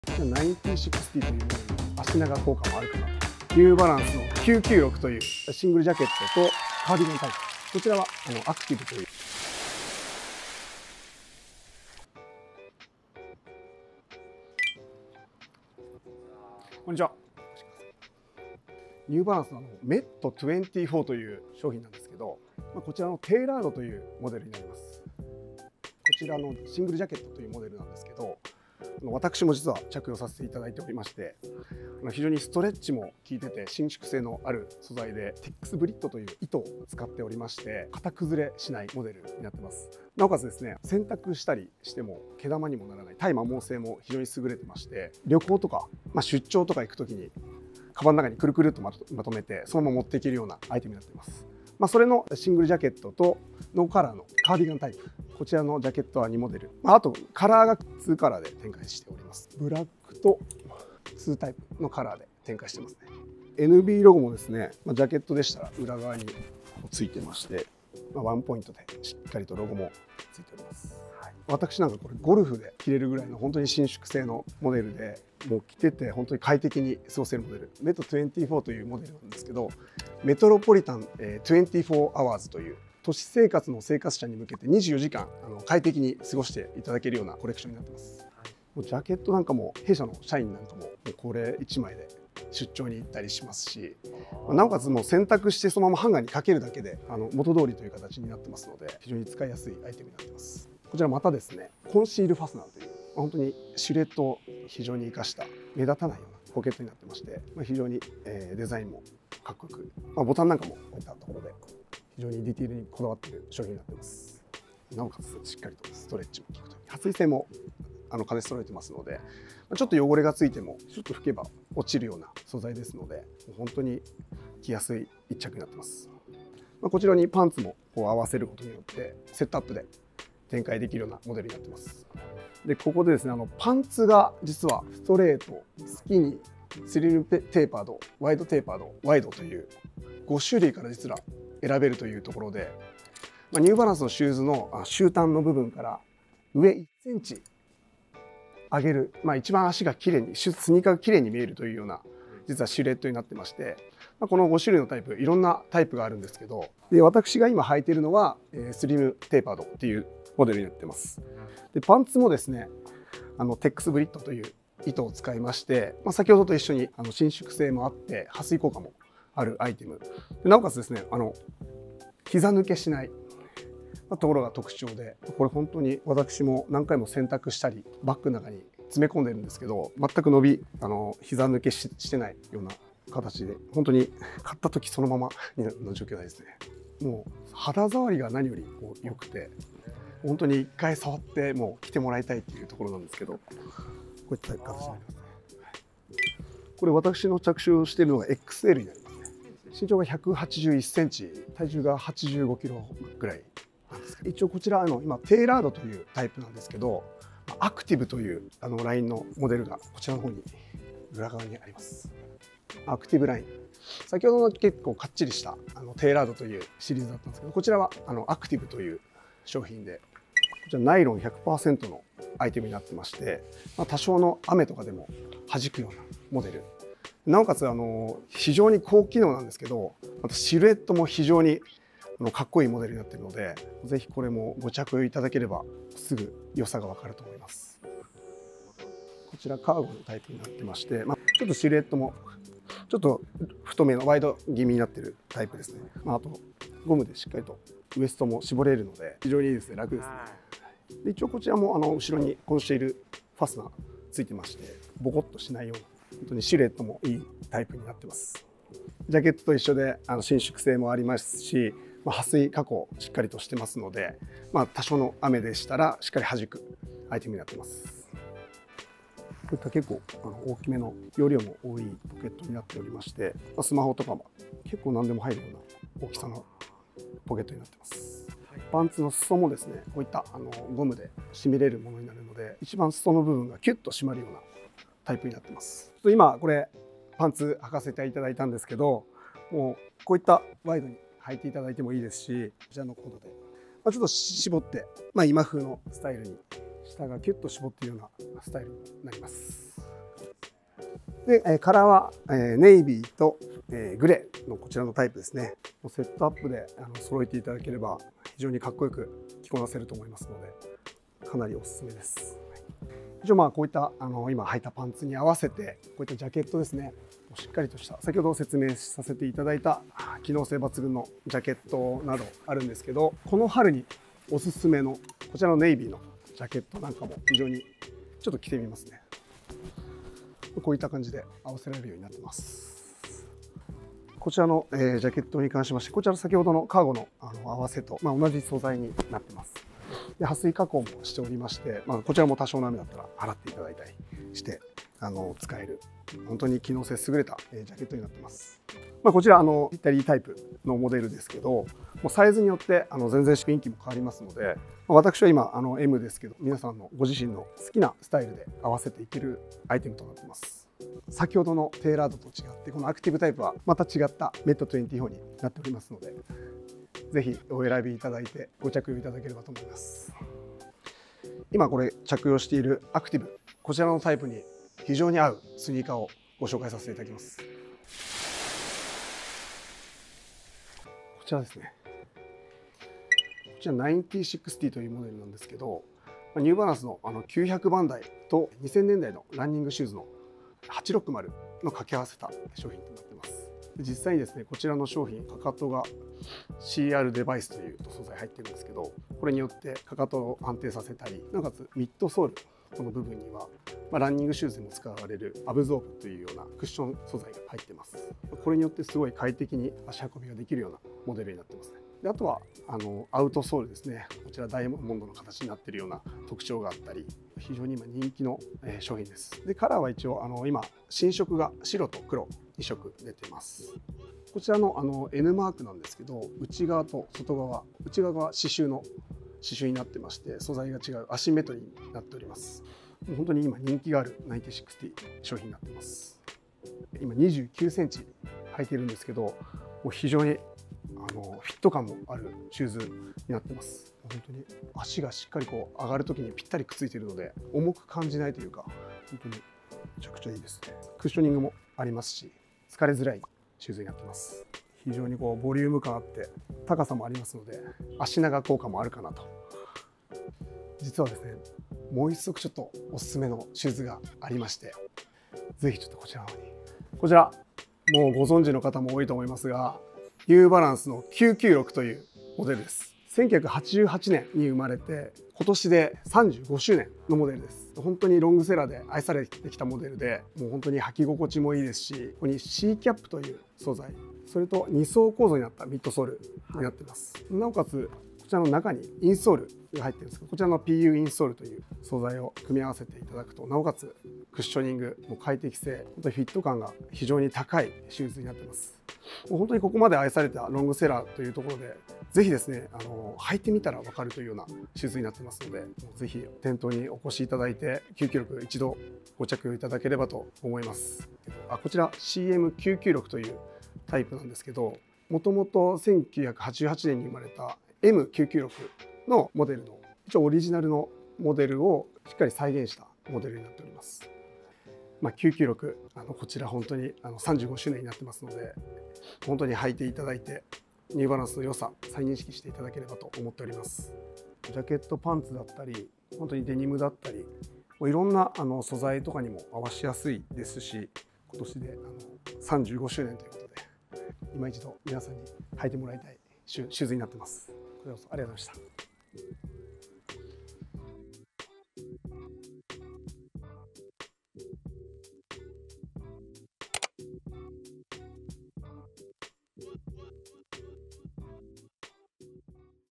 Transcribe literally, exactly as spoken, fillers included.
ナインティシックスティーというものに足長効果もあるかなと。ニューバランスのきゅうきゅうろくというシングルジャケットとカーディガンタイプ。こちらはあのアクティブという。こんにちは。ニューバランスのあのメットにじゅうよんという商品なんですけど、まあ、こちらのテーラードというモデルになります。こちらのシングルジャケットというモデルなんですけど、私も実は着用させていただいておりまして、非常にストレッチも効いてて伸縮性のある素材でテックスブリットという糸を使っておりまして、型崩れしないモデルになってます。なおかつですね、洗濯したりしても毛玉にもならない耐摩耗性も非常に優れてまして、旅行とか、まあ、出張とか行く時にカバンの中にくるくるっとまとめてそのまま持っていけるようなアイテムになっています。まあ、それのシングルジャケットとノーカラーのカーディガンタイプ、こちらのジャケットはにモデル、まあ、あとカラーがにカラーで展開しております。ブラックとにタイプのカラーで展開してますね。 エヌビー ロゴもですね、まあ、ジャケットでしたら裏側についてまして、まあ、ワンポイントでしっかりとロゴもついております。はい、私なんかこれゴルフで着れるぐらいの本当に伸縮性のモデルで、もう着てて本当に快適に過ごせるモデル、メットにじゅうよんというモデルなんですけど、メトロポリタンにじゅうよんアワーズという都市生活の生活者に向けてにじゅうよじかんあの快適に過ごしていただけるようなコレクションになってます。もうジャケットなんかも弊社の社員なんかももうこれいちまいで出張に行ったりしますし、なおかつもう洗濯してそのままハンガーにかけるだけであの元通りという形になってますので、非常に使いやすいアイテムになってます。こちらまたですね、コンシールファスナーという本当にシルエットを非常に生かした目立たないようなポケットになってまして、まあ、非常に、えー、デザインもかっこよく、まあ、ボタンなんかもこういったところで非常にディティールにこだわっている商品になってます。なおかつしっかりとストレッチも効くという、撥水性もあの兼ね揃えてますので、ちょっと汚れがついてもちょっと拭けば落ちるような素材ですので、本当に着やすい一着になってます。まあ、こちらにパンツもこう合わせることによってセットアップで展開できるようなモデルになってます。でここでですね、あのパンツが実はストレート、スキニー、スリルテーパード、ワイドテーパード、ワイドというご種類から実は選べるというところで、まあ、ニューバランスのシューズの終端の部分から上いっセンチ上げる、まあ、一番足がきれいに、スニーカーがきれいに見えるというような実はシルエットになってまして、まあ、このご種類のタイプ、いろんなタイプがあるんですけど、で私が今履いているのはスリムテーパードっていうモデルになってます。でパンツもですね、あのテックスブリットという糸を使いまして、まあ、先ほどと一緒にあの伸縮性もあって撥水効果もあるアイテムで、なおかつですね、あの膝抜けしないところが特徴で、これ本当に私も何回も洗濯したりバッグの中に詰め込んでるんですけど、全く伸びあの膝抜け し, してないような形で、本当に買った時そのままの状況ですね。もう肌触りが何よりこう良くて、本当に一回触ってもう着てもらいたいっていうところなんですけど、こういった形になりますね。これ私の着用しているのが エックスエル になりますね。身長がひゃくはちじゅういっセンチ、体重がはちじゅうごキロぐらいなんですけど、一応こちらあの今テーラードというタイプなんですけど、アクティブというあのラインのモデルがこちらの方に裏側にあります。アクティブライン、先ほどの結構かっちりしたあのテーラードというシリーズだったんですけど、こちらはあのアクティブという商品で、こちらナイロン ひゃくパーセント のアイテムになってまして、まあ、多少の雨とかでも弾くようなモデル、なおかつあの非常に高機能なんですけど、またシルエットも非常にかっこいいモデルになっているので、ぜひこれもご着用いただければすぐ良さが分かると思います。こちらカーゴのタイプになってまして、まあ、ちょっとシルエットもちょっと太めのワイド気味になっているタイプですね。まあ、あとゴムでしっかりとウエストも絞れるので非常にいいですね、楽ですね。で一応こちらもあの後ろにコンシールファスナーついてまして、ボコッとしないような本当にシルエットもいいタイプになってます。ジャケットと一緒であの伸縮性もありますし、まあ、撥水加工しっかりとしてますので、まあ、多少の雨でしたらしっかり弾くアイテムになってます。こういった結構あの大きめの容量も多いポケットになっておりまして、まあ、スマホとかも結構何でも入るような大きさのポケットになってます。パンツの裾もですね、こういったあのゴムで締めれるものになるので、一番裾の部分がキュッと締まるようなタイプになってます。今これパンツ履かせていただいたんですけど、もうこういったワイドに履いていただいてもいいですし、こちらのコードで、まあ、ちょっと絞って、まあ、今風のスタイルに下がキュッと絞っているようなスタイルになります。 で、えカラーは、えネイビーと、えグレーのこちらのタイプですね。セットアップであの揃えていただければ非常にかっこよく着こなせると思いますので、かなりおすすめです。一応まあこういったあの今履いたパンツに合わせてこういったジャケットですね、しっかりとした先ほど説明させていただいた機能性抜群のジャケットなどあるんですけど、この春におすすめのこちらのネイビーのジャケットなんかも非常にちょっと着てみますね。こういった感じで合わせられるようになってます。こちらの、えー、ジャケットに関しまして、こちら先ほどのカーゴの、あの合わせと、まあ、同じ素材になってます。で、撥水加工もしておりまして、まあ、こちらも多少の雨だったら洗っていただいたりしてあの使える本当に機能性優れた、えー、ジャケットになってます。まあ、こちらあのイタリータイプのモデルですけど、もうサイズによってあの全然雰囲気も変わりますので、まあ、私は今あの エム ですけど、皆さんのご自身の好きなスタイルで合わせていけるアイテムとなってます。先ほどのテーラードと違って、このアクティブタイプはまた違ったメットにじゅうよんになっておりますので、ぜひお選びいただいてご着用いただければと思います。今これ着用しているアクティブ、こちらのタイプに非常に合うスニーカーをご紹介させていただきます。こちらですね。こちらナインティシックスティーというモデルなんですけど、ニューバランスのあのきゅうひゃくばんだいとにせんねんだいのランニングシューズのはちろくまるの掛け合わせた商品となっています。実際にですね、こちらの商品、かかとが シーアール デバイスという素材入ってるんですけど、これによってかかとを安定させたり、なおかつミッドソール、この部分には、まあ、ランニングシューズでも使われるアブゾーブというようなクッション素材が入ってます。これによってすごい快適に足運びができるようなモデルになってますね。であとはあのアウトソールですね。こちらダイヤモンドの形になっているような特徴があったり、非常に今人気の商品です。でカラーは一応あの今新色が白と黒にしょく出ています。こちらのあの エヌ マークなんですけど、内側と外側、内側が刺繍の刺繍になってまして、素材が違うアシンメトリーになっております。本当に今人気があるナインティシックスティー商品になってます。今にじゅうきゅうセンチ履いているんですけど、もう非常にあのフィット感もあるシューズになってます。本当に足がしっかりこう上がるときにぴったりくっついているので、重く感じないというか、本当にめちゃくちゃいいですね。クッショニングもありますし、疲れづらいシューズになってます。非常にこうボリューム感あって高さもありますので、足長効果もあるかなと。実はですね、もう一足ちょっとおすすめのシューズがありまして、ぜひちょっとこちらの方に。こちらもうご存知の方も多いと思いますが、ニューバランスのきゅうきゅうろくというモデルです。せんきゅうひゃくはちじゅうはちねんに生まれて、今年でさんじゅうごしゅうねんのモデルです。本当にロングセラーで愛されてきたモデルで、もう本当に履き心地もいいですし、ここに C キャップという素材、それとに層構造になったミッドソールになっています。なおかつこちらの中にインソールが入ってるんですけど、こちらの ピーユー インソールという素材を組み合わせていただくと、なおかつクッショニングも快適性、本当にフィット感が非常に高いシューズになっています。もう本当にここまで愛されたロングセラーというところで、ぜひですね、あの履いてみたら分かるというようなシューズになってますので、ぜひ店頭にお越しいただいてきゅうきゅうろく一度ご着用いただければと思います。あこちら シーエムきゅうきゅうろく というタイプなんですけど、もともとせんきゅうひゃくはちじゅうはちねんに生まれた エムきゅうきゅうろく のモデルの一応オリジナルのモデルをしっかり再現したモデルになっております。まあ、きゅうきゅうろく、あのこちら本当にあのさんじゅうごしゅうねんになってますので、本当に履いていただいてニューバランスの良さ再認識していただければと思っております。ジャケットパンツだったり、本当にデニムだったり、もういろんなあの素材とかにも合わしやすいですし、今年であのさんじゅうごしゅうねんということで、今一度皆さんに履いてもらいたいシューズになってます。これこそありがとうございました。